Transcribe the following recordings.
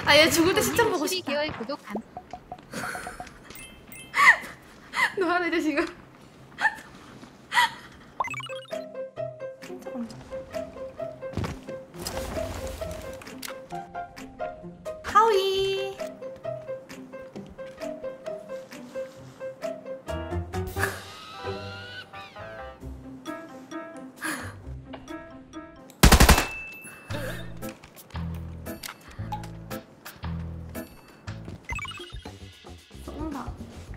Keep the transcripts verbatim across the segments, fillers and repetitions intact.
아, 얘 죽을 때 시점 보고 싶다. 십이 개월 구독 감. 너 하나 이제 지금. 진짜 감사. 하위. 쏜다.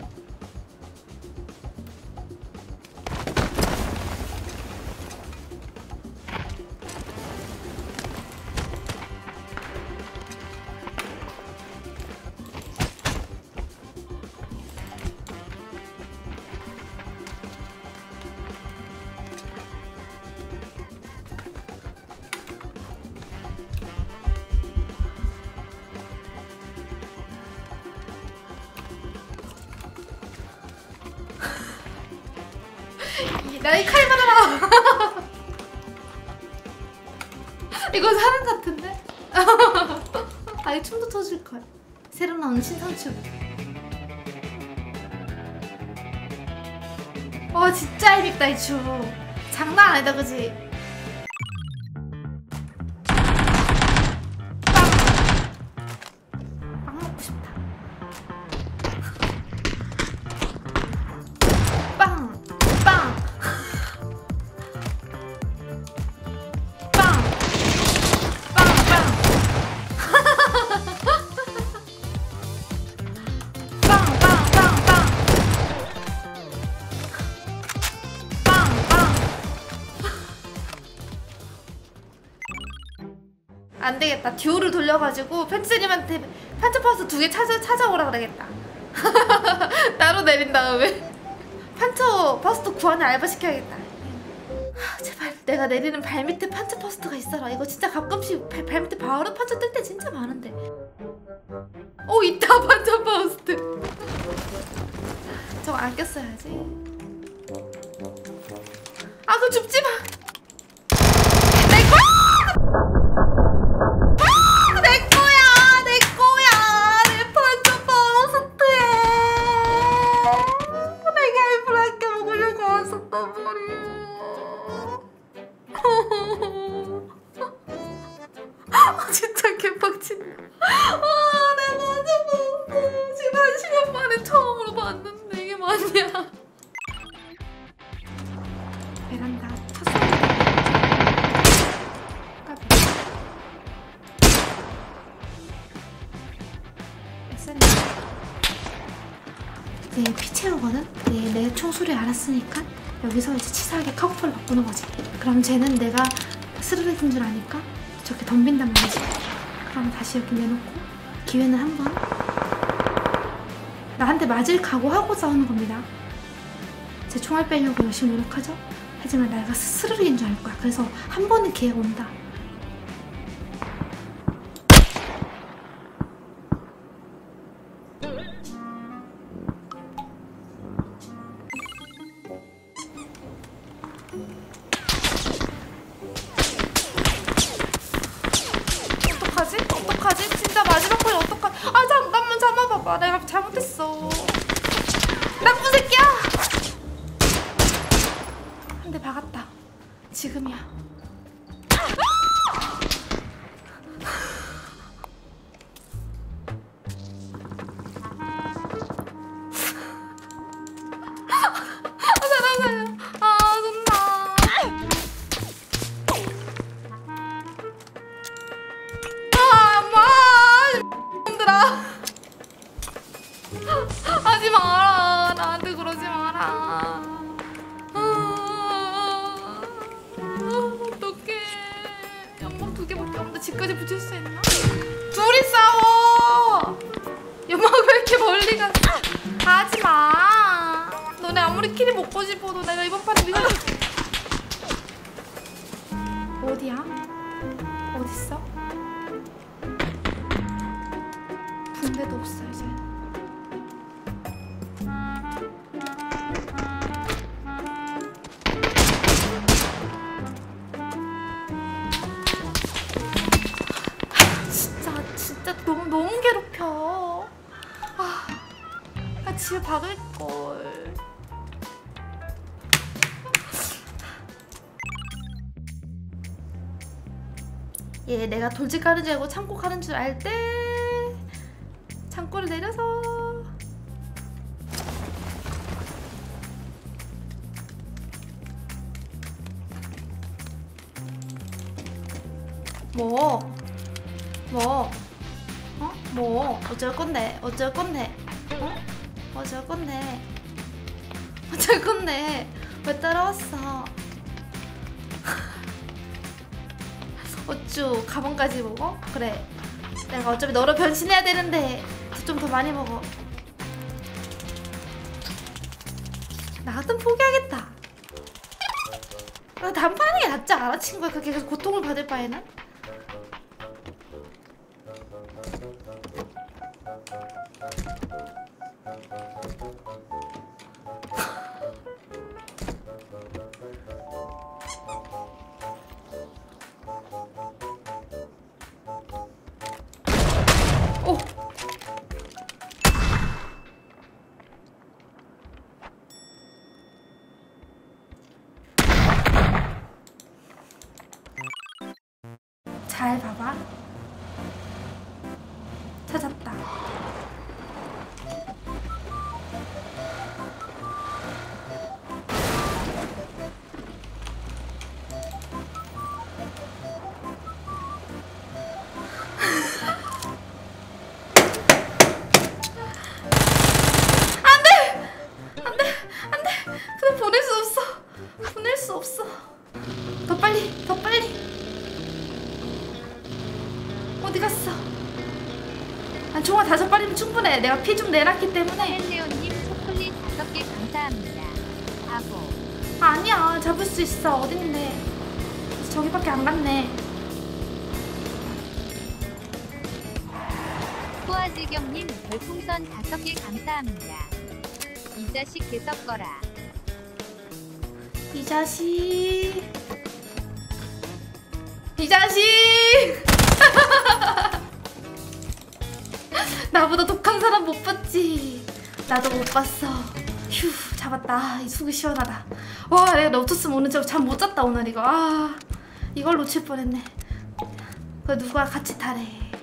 나이 칼 받아라. 이거 사람 같은데? 아이 춤도 춰줄걸. 새로 나온 신상춤. 와 진짜 재밌다 이 춤. 장난 아니다 그지? 빵! 빵 먹고 싶다. 빵! 빵! 안 되겠다. 듀오를 돌려가지고 펜스님한테 판처파스 두 개 찾아, 찾아오라 그러겠다. 따로 내린 다음에 판처 파스트 구하는 알바 시켜야겠다. 하, 제발 내가 내리는 발밑에 판처 파스트가 있어라. 이거 진짜 가끔씩 발, 발밑에 바로 판처 뜰 때 진짜 많은데. 오 있다 판처 파스트. 저거 안 꼈어야지. 아 그거 줍지마. 진짜 개빡치네. 아, 내가 저거 지금 한 시간 만에 처음으로 봤는데 이게 맞냐? 베란다 쳤어. 이제 피 채우거든? 내, 내 총소리 알았으니까 여기서 이제 치사하게 카우퍼를 바꾸는 거지. 그럼 쟤는 내가 스르륵인 줄 아니까 저렇게 덤빈단 말이지. 그럼 다시 여기 내놓고 기회는 한 번 나한테 맞을 각오하고 싸우는 겁니다. 제 총알 빼려고 열심히 노력하죠? 하지만 내가 스르륵인 줄 알 거야. 그래서 한 번은 기회가 온다. 어떡하지? 어떡하지? 진짜 마지막 번 어떡하지? 아 잠깐만 잡아봐봐. 내가 잘못했어. 나쁜 새끼야! 한 대 박았다. 지금이야. 하지 마라. 나한테 그러지 마라. 아, 어떡해. 연막 두 개밖에 없는데 집까지 붙일 수 있나? 둘이 싸워. 연막을 왜 이렇게 멀리 가? 하지 마. 너네 아무리 키리 먹고 싶어도 내가 이번 판에 밀어. 어디야? 어딨어? 군대도 없어 이제. 진짜 진짜 너무 너무 집에 박을걸. 얘 내가 돌집 가는 줄 알고 창고 가는 줄 알 때 창고를 내려서 뭐? 뭐? 어? 뭐? 어쩔 건데? 어쩔 건데? 어? 어쩔 건데? 어쩔 건데? 왜 따라왔어? 어쭈 가방까지 먹어? 그래 내가 어차피 너로 변신해야 되는데 좀 더 많이 먹어. 나 같으면 포기하겠다. 나 단판하는 게 낫지 않아 친구야? 그렇게 계속 고통을 받을 바에는? 오! 잘 봐봐. 찾았다. 보낼 수 없어. 보낼 수 없어. 더 빨리, 더 빨리. 어디 갔어? 난 총알 다섯 발이면 충분해. 내가 피 좀 내놨기 때문에. 헬레오님 초콜릿 다섯 개 감사합니다. 바보. 아니야, 잡을 수 있어. 어딘데? 저기밖에 안 갔네. 호아지경님 별풍선 다섯 개 감사합니다. 이 자식 개썩거라. 이 자식 이 자식 나보다 독한 사람 못 봤지. 나도 못 봤어. 휴 잡았다. 이 속이 시원하다. 와 내가 너 없었으면 오늘 잠 못 잤다 오늘 이거. 아 이걸 놓칠 뻔했네. 그 누가 같이 타래.